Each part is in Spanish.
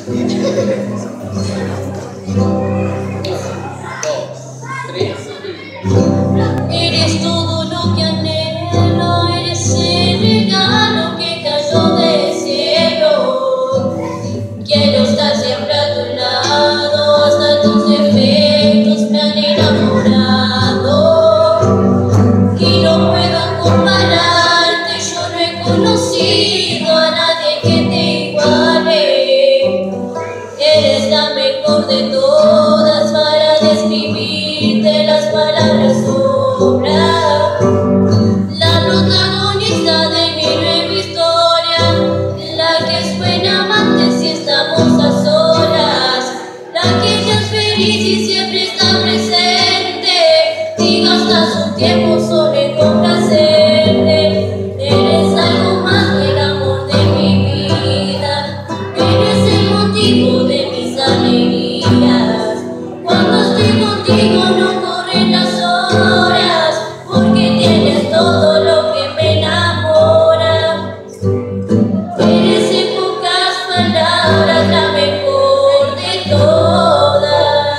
Eres todo lo que anhelo, eres el regalo que cayó del cielo. Quiero estar siempre a tu lado, hasta tus defectos me han enamorado. Y no puedo compararte, yo no he conocido a nadie que te iguale. Eres la mejor de todas para describirte, las palabras sobran. La protagonista de mi nueva historia, la que es buena amante si estamos a solas, la que ya es feliz y siempre está presente y gasta su tiempo solo en complacerte. Eres algo más que el amor de mi vida, eres el motivo de mis alegrías. Cuando estoy contigo no corren las horas, porque tienes todo lo que me enamora. Eres en pocas palabras la mejor de todas.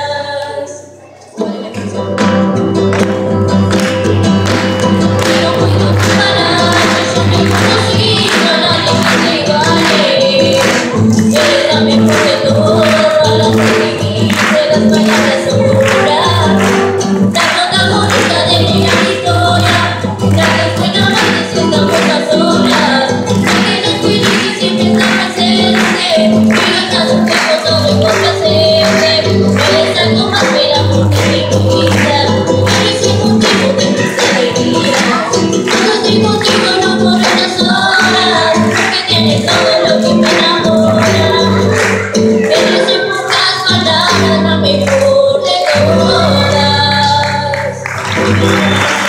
No puedo compararte, yo no he conocido a nadie que te iguale. Eres la mejor de todas para describirte, las palabras sobran. La protagonista de mi gran historia, la que es buena amante si estamos a solas, la que no es feliz y siempre está presente y gasta su tiempo solo en complacerte. Eres algo más que el amor de mi vida, eres el motivo de mis alegrías. Cuando estoy contigo no corren las horas, porque tienes todo lo que me enamora. Eres en pocas palabras la mejor de todas.